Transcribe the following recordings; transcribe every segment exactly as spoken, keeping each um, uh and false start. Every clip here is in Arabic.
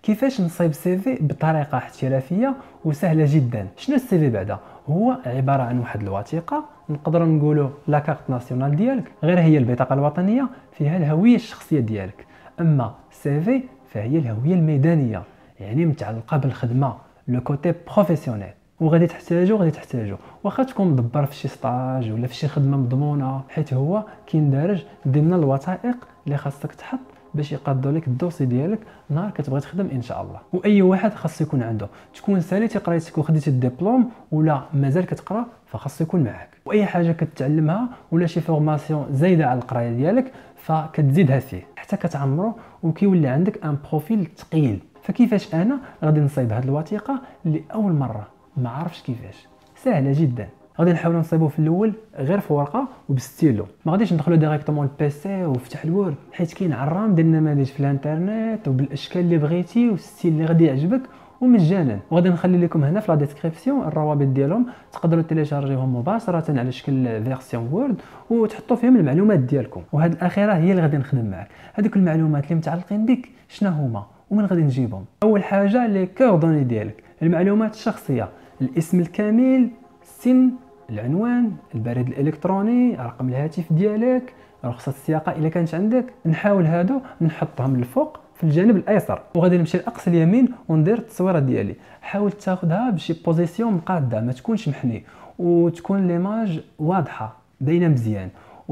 كيفاش نصايب سيفي بطريقه احترافيه وسهله جدا. شنو السيفي بعدا؟ هو عباره عن واحد الوثيقه نقدر نقولوا لا كارت ناسيونال ديالك، غير هي البطاقه الوطنيه فيها الهويه الشخصيه ديالك. اما سيفي فهي الهويه الميدانيه، يعني متعلقه بالخدمه، لو كوتي بروفيسيونيل. وغادي تحتاجو غادي تحتاجو واخا تكون مدبر في شي ستاج ولا في شي خدمه مضمونه، حيت هو كيندرج ضمن الوثائق اللي خاصك تحط باش يقادوا لك الدوسي ديالك نهار كتبغي تخدم ان شاء الله. واي واحد خاص يكون عنده، تكون ساليتي قريتك وخديتي الدبلوم ولا مازال كتقرا فخاص يكون معاك. واي حاجه كتعلمها ولا شي فورماسيون زايده على القرايه ديالك فكتزيدها فيه حتى كتعمرو وكيولي عندك ان بروفيل ثقيل. فكيفاش انا غادي نصايب هذه الوثيقه اللي اول مره ما عارفش كيفاش؟ سهله جدا. غادي نحاولوا نصايبوه في الاول غير في ورقه وبستيلو، ما غاديش ندخلوا ديريكتومون البيسي وفتح الوورد، حيت كاين عرام ديال النماذج في الانترنت وبالاشكال اللي بغيتي والستيل اللي غادي يعجبك ومجانا. وغادي نخلي لكم هنا في لا ديسكريبسيون الروابط ديالهم، تقدروا تيليشارجيوهم مباشره على شكل فيرسيون وورد وتحطوا فيهم المعلومات ديالكم. وهذه الاخيره هي اللي غادي نخدم معك. هذوك المعلومات اللي متعلقين بك شنو هما ومن غادي نجيبهم؟ اول حاجه لي كوردوني ديالك، المعلومات الشخصيه، الاسم الكامل، السن، العنوان، البريد الالكتروني، رقم الهاتف ديالك، رخصه السياقه الا كانت عندك. نحاول هادو نحطهم للفوق في الجانب الايسر، وغادي نمشي لاقصى اليمين وندير التصويره ديالي. حاول تاخذها بشي بوزيسيون مقاده، ما تكونش محني، وتكون ليماج واضحه باينه مزيان،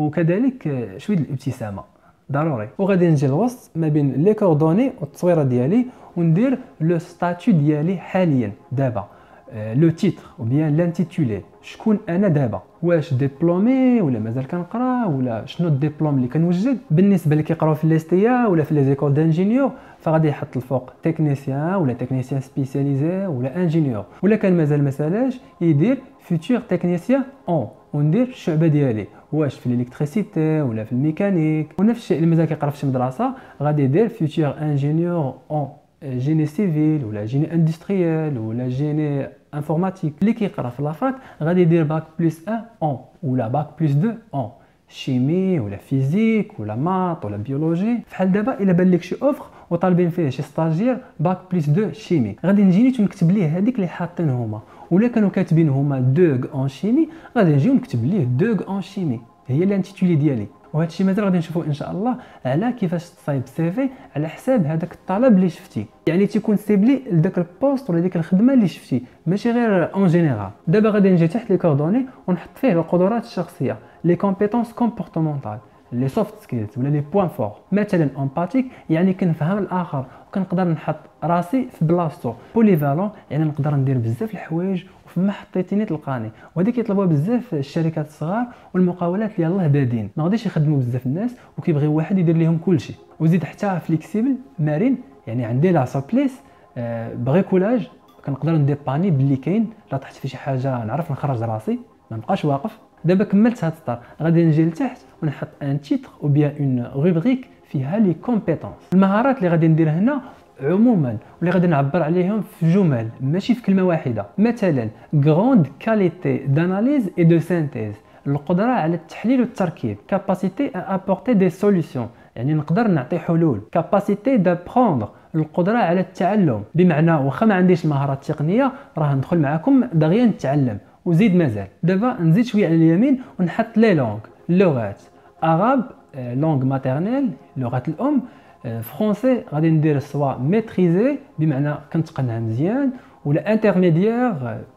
وكذلك شويه الابتسامه ضروري. وغادي نجي الوسط ما بين لي كوردوني والتصويره ديالي وندير لو ستاتيو ديالي حاليا دابا، لو تيتر او بيان لانتيتولي، شكون انا دابا، واش ديبلومي ولا مازال كنقرا ولا شنو الدبلوم اللي كنوجد. بالنسبه اللي كيقراو في ليستيا ولا في لي زيكول دانجينيور فغادي يحط الفوق تكنيسيان ولا تكنيسيان سبيسياليزي ولا انجينيور، ولا كان مازال ما سالاش يدير فيتور تكنيسيان اون، وندير الشعبه ديالي واش في الالكتريسيتي ولا في الميكانيك. ونفس الشيء اللي مازال كيقرا في شي مدرسه غادي يدير فيتور انجينيور اون جيني سيفيل ولا جيني اندستريال ولا جيني انفورماتيك. اللي كيقرا في لافاك غادي يدير باك بلس واحد اون ولا باك بلس اثنين اون، شيمي ولا فيزيك ولا مات ولا بيولوجي. فحال دابا الا بان لك شي اوفر وطالبين فيه شي ستاجير باك بلس اثنين شيمي، غادي نجي نيت ونكتب ليه هذيك اللي حاطين هما، ولا كانوا كاتبين هما دوغ اون شيمي غادي نجي ونكتب ليه دوغ اون شيمي، هي الانتيتولي ديالي. وهذا الشيء مازال غادي نشوفوا ان شاء الله على كيفاش تصايب سيفي على حساب هذاك الطلب اللي شفتي، يعني تيكون سيبلي لذاك البوست ولا ديك الخدمه اللي شفتي، ماشي غير اون جينيرال. دابا غادي نجي تحت لي كوردوني ونحط فيه القدرات الشخصيه، لي كومبيتونس كومبورتمونطال، لي سوفت سكيلز ولا لي بوين فور. مثلا امباتيك يعني كنفهم الاخر وكنقدر نحط راسي في بلاصتو. بوليفالون يعني نقدر ندير بزاف الحوايج وفما حطيتيني تلقاني. وهذه كيطلبوها بزاف الشركات الصغار والمقاولات اللي يلاه بادين، ما غاديش يخدموا بزاف الناس وكيبغيو واحد يدير لهم كلشي. وزيد حتى فليكسيبل مرن، يعني عندي لا سابليس آه بريكولاج، كنقدر نديباني باللي كاين لا طحت في شي حاجه نعرف نخرج راسي ما نبقاش واقف. دابا كملت هاد السطر غادي نجي لتحت ونحط ان تيتر او بيان اون روبريك فيها لي كومبيتونس، المهارات اللي غادي ندير هنا عموما واللي غادي نعبر عليهم في جمل ماشي في كلمه واحده. مثلا غروند كاليتي داناليز اي دو سينتيز، القدره على التحليل والتركيب. كاباسيتي ا ابورتي دي سوليوشن، يعني نقدر نعطي حلول. كاباسيتي دابروندر، القدره على التعلم، بمعنى واخا ما عنديش المهارات التقنيه راه ندخل معكم دغيا نتعلم. وزيد مازال دابا نزيد شويه على اليمين ونحط لي لونغ، اللغات، عرب لونغ ماتيرنيل لغه الام، فرونسي غادي ندير سوا ميتريزي بمعنى كنتقنها مزيان، ولا انترميديير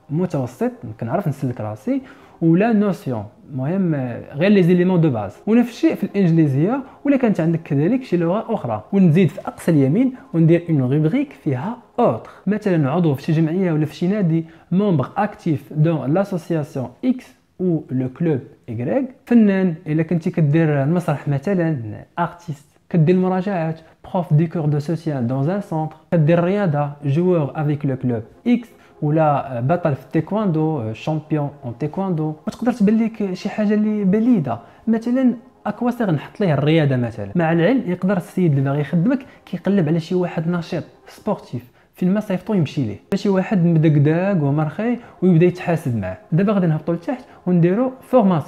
متوسط كنعرف نسلك راسي، ولا نوسيون المهم غير لي زيليمون دو باز. ونفس الشيء في الانجليزيه ولا كانت عندك كذلك شي لغه اخرى. ونزيد في اقصى اليمين وندير اون روبريك فيها اوتر، مثلا عضو في شي جمعيه ولا في شي نادي، مومبر اكتيف دون لاسوسياسيون اكس او لو كلوب ايغريك، فنان الا كنتي كدير المسرح مثلا ارتيست، كدير المراجعات بروف دي كور دو سوسيال دون ان سونتر، كدير الرياضه جوور افيك لو كلوب اكس، ولا بطل في التايكواندو شامبيون اون تايكواندو. وتقدر تبان لك شي حاجه اللي بليده، مثلا اكواسيغ نحط ليه الرياضه مثلا. مع العلم يقدر السيد اللي باغي يخدمك كيقلب على شي واحد نشيط سبورتيف فين ما صيفطو يمشي ليه، ماشي واحد مدقداق ومرخي ويبدا يتحاسب معاه. دابا غادي نهبطوا لتحت ونديروا فورماسيون،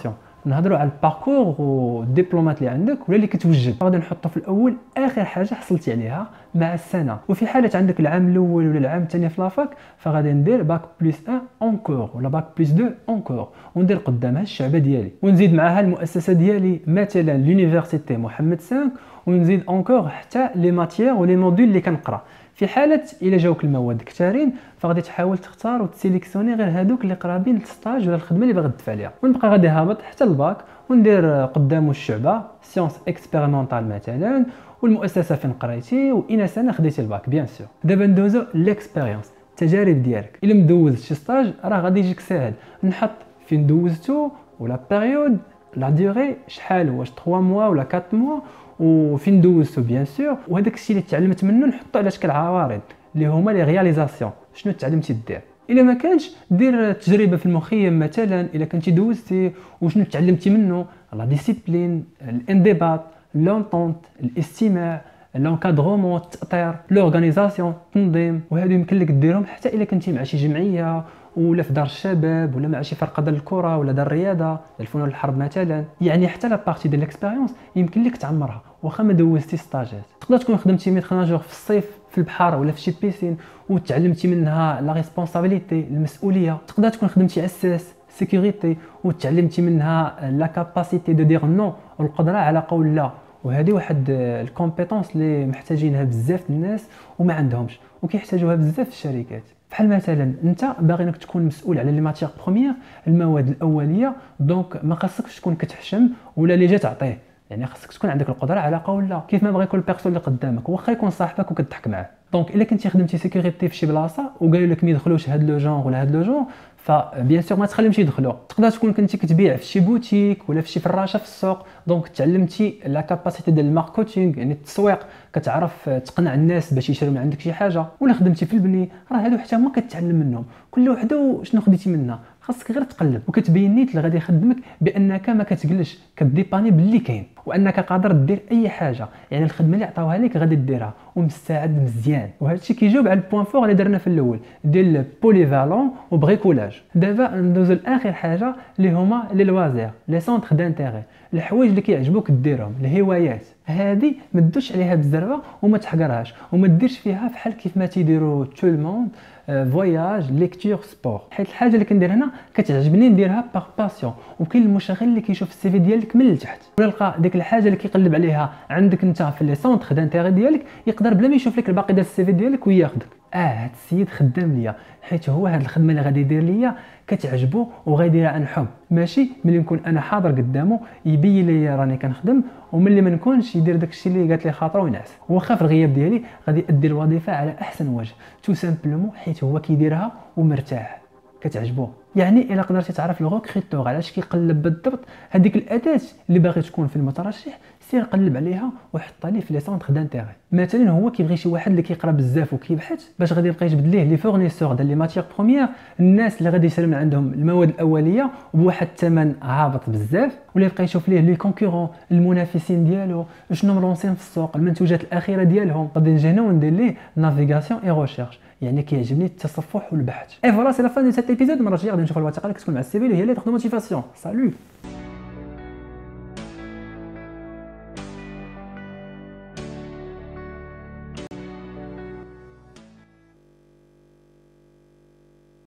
نهضروا على الباركور والدبلومات اللي عندك ولا اللي كتوجد. غادي نحطوا في الاول اخر حاجه حصلتي عليها مع السنه. وفي حاله عندك العام الاول ولا العام الثاني في لافاك فغادي ندير باك بلس واحد اونكور ولا باك بلس اثنين اونكور، وندير قدامها الشعبه ديالي، ونزيد معها المؤسسه ديالي مثلا لونيفرسيتي محمد خمسة، ونزيد اونكور حتى لي ماتيير ولي موديول اللي كنقرا. في حاله الا جاوك المواد كثارين فغادي تحاول تختار وتسيليكسيوني غير هذوك اللي قرابين للستاج ولا الخدمه اللي باغي تدفع عليها، ونبقى غادي هابط حتى الباك وندير قدامه الشعبه سيونس اكسبيريمونطال مثلا والمؤسسه فين قريتي واين سنه خديتي الباك بيان سور. دابا ندوزو ليكسبيريونس التجارب ديالك. الا مدوز شي ستاج راه غادي يجيك ساهل نحط فين دوزتو ولا بيريود لا ديوري شحال، واش ثلاثة موا ولا أربعة موا وفين دوزتو بيان سور، وهذاك الشيء اللي تعلمت منه نحطو على شكل عوارض اللي هما لي رياليزاسيون شنو تعلمتي دير. الا ما كانش دير تجربه في المخيم مثلا الا كنتي دوزتي وشنو تعلمتي منه، لا ديسيبلين، الانضباط، لونطونت، الاستماع، لونكادرومون، التاطير، لورغانيزاسيون، التنظيم. وهادو يمكن لك ديرهم حتى الا كنتي مع شي جمعيه ولا في دار الشباب ولا مع شي فرقه ديال الكره ولا دار الرياضه ديال الفنون الحرب مثلا. يعني حتى لا بارتي ديال ليكسبيريونس يمكن لك تعمرها واخا ما دوزتي ستاجات. تقدر تكون خدمتي مية خناجور في الصيف في البحر ولا في شي بيسين وتعلمتي منها لا ريسبونسابيلتي المسؤوليه. تقدر تكون خدمتي اساس سيكوريتي وتعلمتي منها لا كاباسيتي دو دير نو والقدره على قول لا. وهذه واحد الكومبيتونس اللي محتاجينها بزاف الناس وما عندهمش وكيحتاجوها بزاف في الشركات. بحال مثلا انت باغي انك تكون مسؤول على لي ماتيير بروميير المواد الاوليه، دونك ما خاصكش تكون كتحشم ولا اللي جا تعطيه، يعني خاصك تكون عندك القدره على قول لا كيف ما بغى يكون البيرسون اللي قدامك واخا يكون صاحبك وكتضحك معاه. دونك الا كنتي خدمتي سيكوريتي في شي بلاصه وقالوا لك ما يدخلوش هاد لو جونغ ولا هاد لو جونغ فبيان سور ما تخليهمش يدخلوا. تقدر تكون كنتي كتبيع في شي بوتيك ولا في شي فراشه في السوق، دونك تعلمتي لا كاباسيتي ديال الماركتينغ يعني التسويق، كتعرف تقنع الناس باش يشريو من عندك شي حاجه. ولا خدمتي في البني راه هادو حتى هما كتعلم منهم، كل وحده شنو خديتي منها خاصك غير تقلب وكتبين نيت اللي غادي يخدمك بانك ما كتجلش كديباني باللي كاين وانك قادر دير اي حاجه، يعني الخدمه اللي عطاوها لك غادي ديرها ومستعد مزيان. وهذا الشيء كيجاوب على البوين فور اللي درنا في الاول ديال بوليفالون وبريكولاج. دابا ندوزو لاخر حاجه اللي هما لي لوازير لي سونتر دانتيغي، الحوايج اللي كيعجبوك ديرهم، الهوايات. هذه ما تدوش عليها بالزربه وما تحقرهاش وما ديرش فيها بحال كيف ما تيديروا تو الموند فواياج ليكتور سبور. حيت الحاجه اللي كندير هنا كتعجبني نديرها باغ باسيون، وكاين المشغل اللي كيشوف السي في ديالك من التحت ولا لقى ديك الحاجه اللي كيقلب عليها عندك انت في لي سونتر دانتيغي ديالك يقدر بلا ما يشوف لك الباقي ديال السي في ديالك وياخذك. اه هاد السيد خدام ليا حيت هو هاد الخدمه اللي غادي يدير ليا كتعجبو وغيديرها عن حب، ماشي ملي نكون انا حاضر قدامه يبين لي راني كنخدم وملي ما نكونش يدير داكشي اللي قالت لي خاطره وينعس. واخا في الغياب ديالي غادي ادي الوظيفه على احسن وجه تو سامبلومون حيت هو كيديرها ومرتاح كتعجبو. يعني الا قدرتي تعرف لو ريكروتور علاش كيقلب بالضبط هذيك الاداه اللي باغي تكون في المترشح، سير قلب عليها وحطها ليه في لي سونتر دانتيغي. مثلا هو كيبغي شي واحد اللي كيقرا بزاف وكيبحث باش غادي يبقى يجبد ليه لي فورنيسور ديال لي ماتيير بروميير، الناس اللي غادي يشري من عندهم المواد الاوليه وبواحد الثمن هابط بزاف، ولا يبقى يشوف ليه لي كونكورون المنافسين ديالو شنو ملونسين في السوق، المنتوجات الاخيره ديالهم. غادي نجي هنا وندير ليه نافيغاسيون اي ريشيرش، يعني كيعجبني التصفح والبحث. اي فوالا سي لا فان ديال هاد ليبيزود. المره الجايه غادي نشوفوا الوثيقه اللي كتكون مع السي في اللي هي لي دو موتيفاسيون. سالو.